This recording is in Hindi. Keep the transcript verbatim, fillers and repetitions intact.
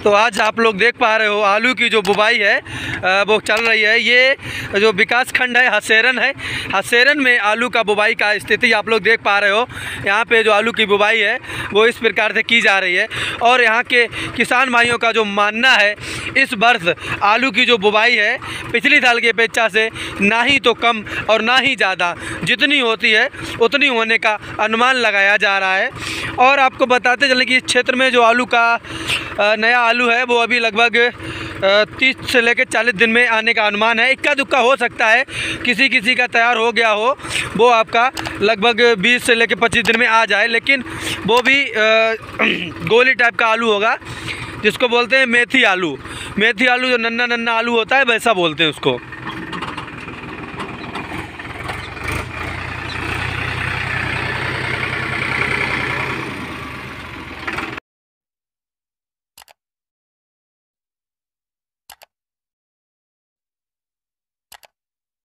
तो आज आप लोग देख पा रहे हो आलू की जो बुवाई है वो चल रही है। ये जो विकास खंड है हसेरन है, हसेरन में आलू का बुवाई का स्थिति आप लोग देख पा रहे हो। यहाँ पे जो आलू की बुवाई है वो इस प्रकार से की जा रही है और यहाँ के किसान भाइयों का जो मानना है इस वर्ष आलू की जो बुवाई है पिछली साल की अपेक्षा से ना ही तो कम और ना ही ज़्यादा, जितनी होती है उतनी होने का अनुमान लगाया जा रहा है। और आपको बताते चलें कि इस क्षेत्र में जो आलू का नया आलू है वो अभी लगभग तीस से लेकर चालीस दिन में आने का अनुमान है। इक्का दुक्का हो सकता है, किसी किसी का तैयार हो गया हो वो आपका लगभग बीस से लेकर पच्चीस दिन में आ जाए, लेकिन वो भी गोली टाइप का आलू होगा जिसको बोलते हैं मेथी आलू। मेथी आलू जो नन्ना नन्ना आलू होता है वैसा बोलते हैं उसको।